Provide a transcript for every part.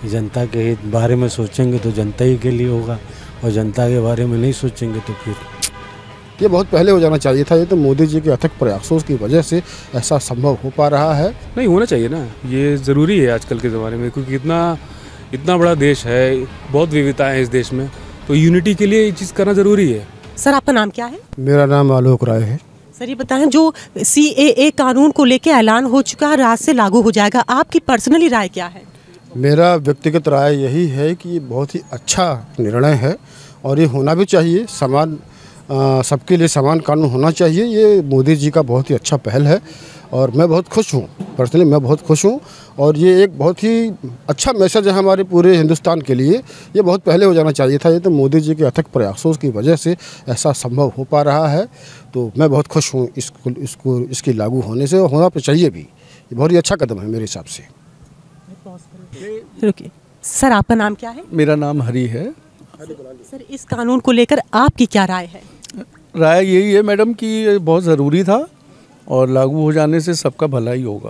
जनता के बारे में सोचेंगे तो जनता ही के लिए होगा, और जनता के बारे में नहीं सोचेंगे तो फिर ये बहुत पहले हो जाना चाहिए था। ये तो मोदी जी के अथक प्रयासों की वजह से ऐसा संभव हो पा रहा है। नहीं होना चाहिए ना, ये ज़रूरी है आजकल के ज़माने में, क्योंकि इतना बड़ा देश है, बहुत विविधताएं हैं इस देश में, तो यूनिटी के लिए ये चीज़ करना ज़रूरी है। सर आपका नाम क्या है? मेरा नाम आलोक राय है। सर ये बताएं, जो CAA कानून को लेकर ऐलान हो चुका है, रात से लागू हो जाएगा, आपकी पर्सनली राय क्या है? मेरा व्यक्तिगत राय यही है कि ये बहुत ही अच्छा निर्णय है और ये होना भी चाहिए। सबके लिए समान कानून होना चाहिए। ये मोदी जी का बहुत ही अच्छा पहल है और मैं बहुत खुश हूँ, पर्सनली मैं बहुत खुश हूँ। और ये एक बहुत ही अच्छा मैसेज है हमारे पूरे हिंदुस्तान के लिए। ये बहुत पहले हो जाना चाहिए था। ये तो मोदी जी के अथक प्रयासों की वजह से ऐसा संभव हो पा रहा है, तो मैं बहुत खुश हूँ इसकी लागू होने से। होना तो चाहिए भी, ये बहुत ही अच्छा कदम है मेरे हिसाब से। रुकिए, सर आपका नाम क्या है? मेरा नाम हरी है। सर इस कानून को लेकर आपकी क्या राय है? राय यही है मैडम कि ये बहुत ज़रूरी था और लागू हो जाने से सबका भला ही होगा।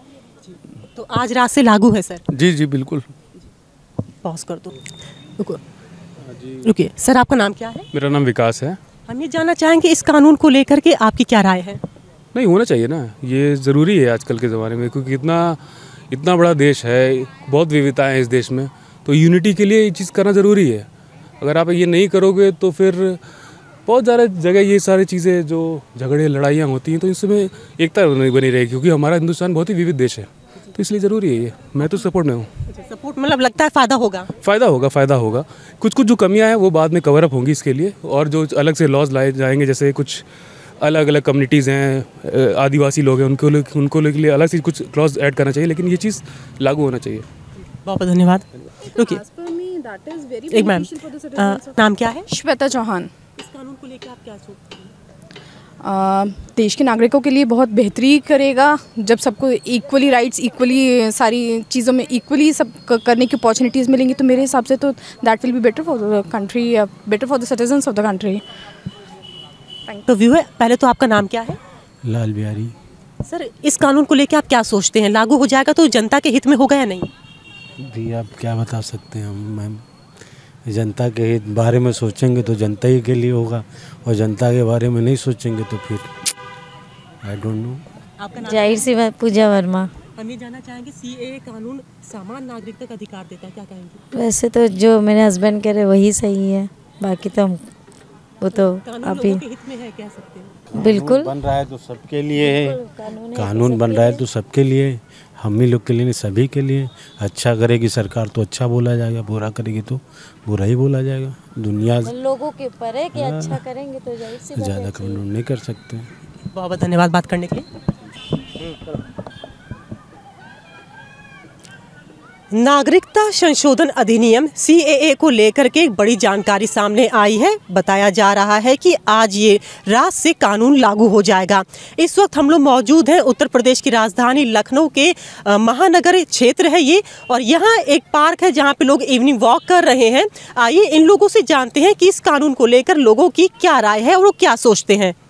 तो आज रात से लागू है सर? जी जी बिल्कुल। पॉज कर दो, रुकिए। सर आपका नाम क्या है? मेरा नाम विकास है। हम ये जानना चाहेंगे इस कानून को लेकर के आपकी क्या राय है? नहीं होना चाहिए ना, ये ज़रूरी है आजकल के ज़माने में, क्योंकि इतना बड़ा देश है, बहुत विविधताएं हैं इस देश में, तो यूनिटी के लिए ये चीज़ करना ज़रूरी है। अगर आप ये नहीं करोगे तो फिर बहुत ज़्यादा जगह ये सारी चीज़ें जो झगड़े लड़ाइयाँ होती हैं, तो इसमें एकता नहीं बनी रहेगी, क्योंकि हमारा हिंदुस्तान बहुत ही विविध देश है, तो इसलिए ज़रूरी है ये। मैं तो सपोर्ट में हूँ। सपोर्ट मतलब लगता है फ़ायदा होगा? फ़ायदा होगा। कुछ जो कमियाँ हैं वो बाद में कवर अप होंगी इसके लिए, और जो अलग से लॉज लाए जाएंगे, जैसे कुछ अलग अलग कम्युनिटीज़ हैं, आदिवासी लोग हैं, उनको लिए अलग से कुछ क्लॉज ऐड करना चाहिए, लेकिन ये चीज़ लागू होना चाहिए। बहुत धन्यवाद। रुकिए एक मैम, नाम क्या है? श्वेता चौहान। इस कानून को लेकर आप क्या सोचते हैं? देश के नागरिकों के लिए बहुत बेहतरी करेगा, जब सबको इक्वली राइट्स, इक्वली सारी चीज़ों में इक्वली सब करने की अपॉर्चुनिटीज़ मिलेंगी, तो मेरे हिसाब से तो that will be better for the country, better for the citizens of the country. तो व्यू है, पहले तो आपका नाम क्या है? लाल बिहारी। सर इस कानून को लेकर आप क्या सोचते हैं, लागू हो जाएगा तो जनता के हित में होगा या नहीं? भी आप क्या बता सकते हैं मैम, जनता के बारे में सोचेंगे तो जनता ही के लिए होगा, और जनता के बारे में नहीं सोचेंगे तो फिर आई डोंट नो। आपका नाम? जाहिर सी बात, पूजा वर्मा। हम ये जानना चाहेंगे CAA कानून समान नागरिकता का अधिकार देता है, क्या कहेंगे? वैसे तो जो मेरे हस्बैंड कह रहे वही सही है, बाकी तो हम वो तो अभी हित में है कह सकते हैं। बिल्कुल बन रहा है तो सबके लिए है, कानून बन रहा है तो सबके लिए, हम ही लोग के लिए नहीं, सभी के लिए। अच्छा करेगी सरकार तो अच्छा बोला जाएगा, बुरा करेगी तो बुरा ही बोला जाएगा। दुनिया लोगों के ऊपर है कि अच्छा करेंगे तो जाहिर सी बात है, ज़्यादा कानून नहीं कर सकते। बहुत धन्यवाद बात करने के लिए। नागरिकता संशोधन अधिनियम CAA को लेकर के एक बड़ी जानकारी सामने आई है। बताया जा रहा है कि आज ये रात से कानून लागू हो जाएगा। इस वक्त हम लोग मौजूद हैं उत्तर प्रदेश की राजधानी लखनऊ के महानगर क्षेत्र है ये, और यहाँ एक पार्क है जहाँ पे लोग इवनिंग वॉक कर रहे हैं। आइए इन लोगों से जानते हैं कि इस कानून को लेकर लोगों की क्या राय है और वो क्या सोचते हैं।